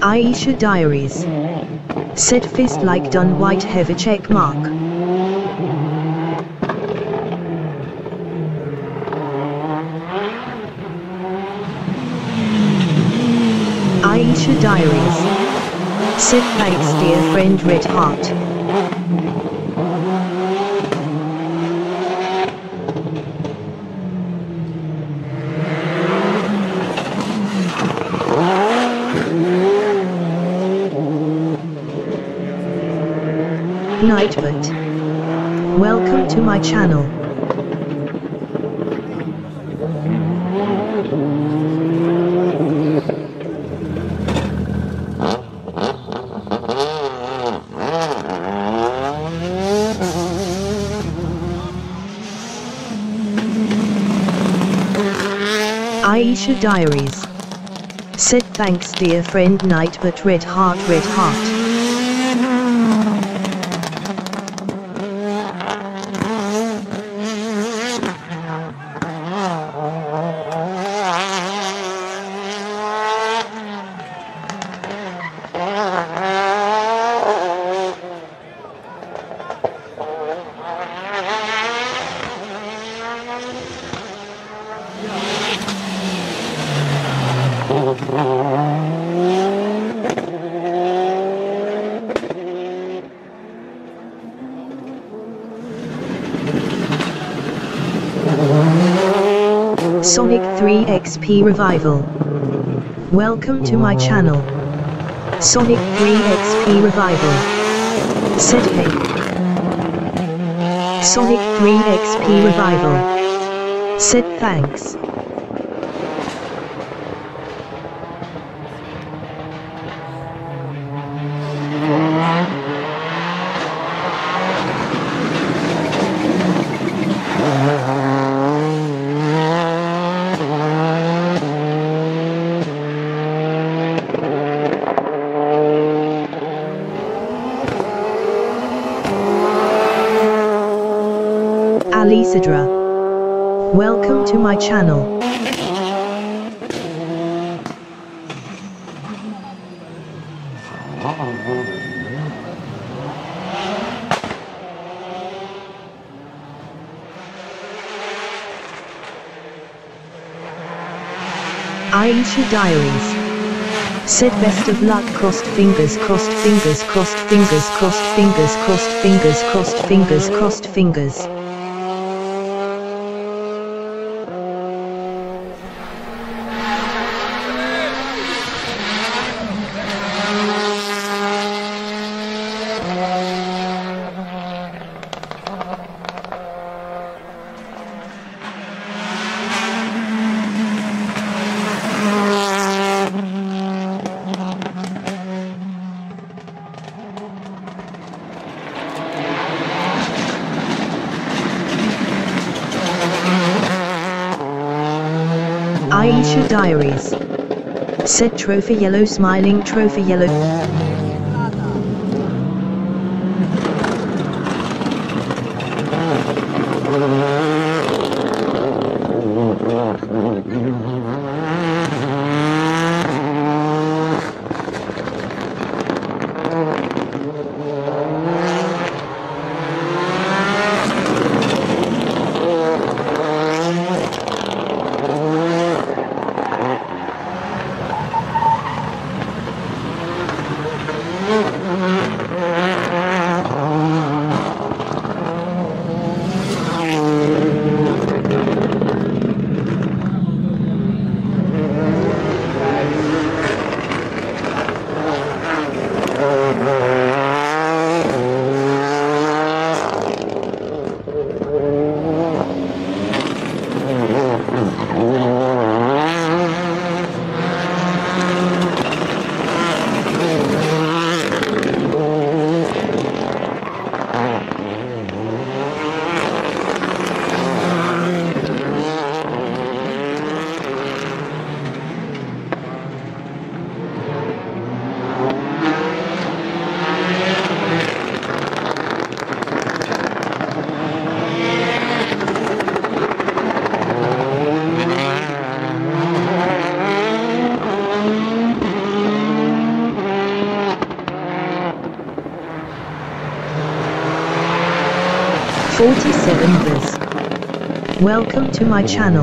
Aisha Diaries. Said fist like done white heavy check mark. Aisha Diaries. Said thanks dear friend Red Heart. Nightbot. Welcome to my channel. Aisha Diaries. Said thanks dear friend Nightbot Red Heart Red Heart. Sonic 3 XP Revival. Welcome to my channel. Sonic 3 XP Revival. Said hey. Sonic 3 XP Revival. Said thanks. Alisadra. Welcome to my channel. Aisha Diaries. Said best of luck crossed fingers crossed fingers crossed fingers crossed fingers crossed fingers crossed fingers crossed fingers. Aisha Diaries. Said trophy yellow smiling trophy yellow. 47 viz. Welcome to my channel.